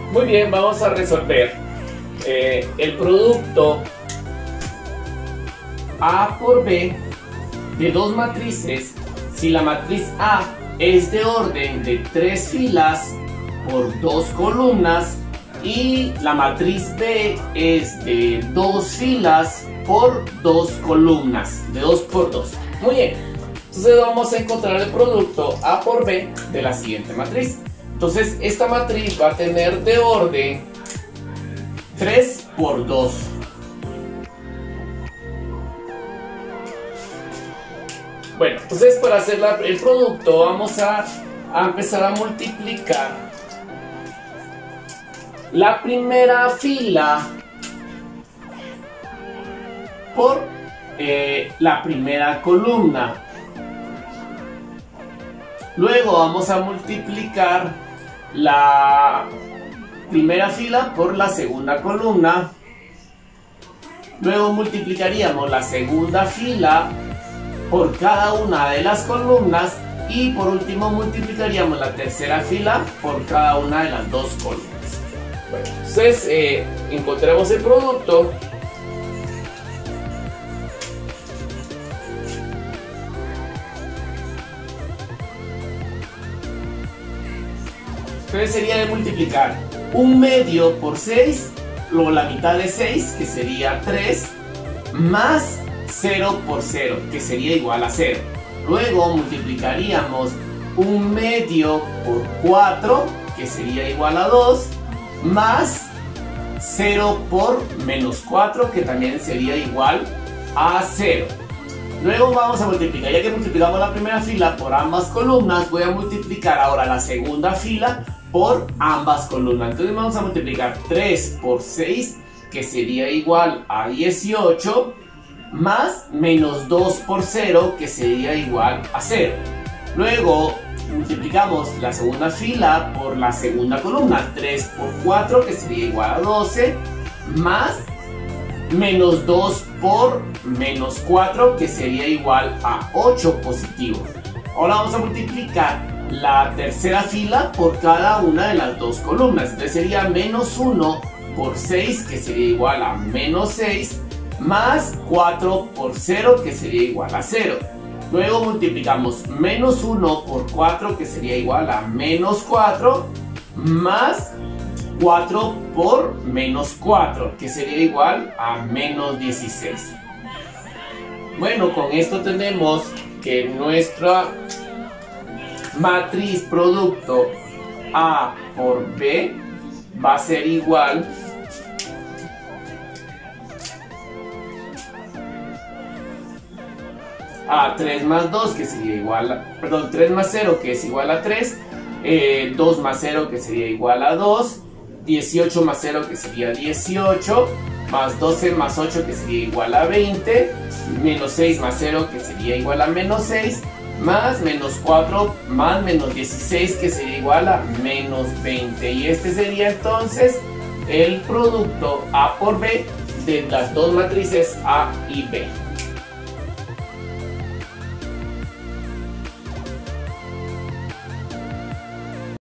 Muy bien, vamos a resolver el producto A por B de dos matrices si la matriz A es de orden de 3 filas por 2 columnas y la matriz B es de 2 filas por 2 columnas, de 2 por 2. Muy bien, entonces vamos a encontrar el producto A por B de la siguiente matriz. Entonces esta matriz va a tener de orden 3 por 2. Bueno, entonces para hacer el producto vamos a empezar a multiplicar la primera fila por la primera columna. Luego vamos a multiplicar la primera fila por la segunda columna. Luego multiplicaríamos la segunda fila por cada una de las columnas y por último multiplicaríamos la tercera fila por cada una de las dos columnas. Bueno, entonces encontremos el producto. Entonces sería de multiplicar 1/2 por 6, luego la mitad de 6, que sería 3, más 0 por 0, que sería igual a 0. Luego multiplicaríamos 1/2 por 4, que sería igual a 2, más 0 por menos 4, que también sería igual a 0. Luego vamos a multiplicar, ya que multiplicamos la primera fila por ambas columnas, voy a multiplicar ahora la segunda fila por ambas columnas. Entonces vamos a multiplicar 3 por 6, que sería igual a 18, más menos 2 por 0, que sería igual a 0. Luego multiplicamos la segunda fila por la segunda columna, 3 por 4, que sería igual a 12, más menos 2 por menos 4, que sería igual a 8 positivo. Ahora vamos a multiplicar la tercera fila por cada una de las dos columnas. Entonces sería menos 1 por 6, que sería igual a menos 6, más 4 por 0, que sería igual a 0. Luego multiplicamos menos 1 por 4, que sería igual a menos 4, más 4 por menos 4, que sería igual a menos 16. Bueno, con esto tenemos que nuestra matriz producto A por B va a ser igual a 3 más 2, que sería igual a, 3 más 0, que es igual a 3, 2 más 0, que sería igual a 2, 18 más 0, que sería 18, más 12 más 8, que sería igual a 20, menos 6 más 0, que sería igual a menos 6, más menos 4 más menos 16, que sería igual a menos 20. Y este sería entonces el producto A por B de las dos matrices A y B.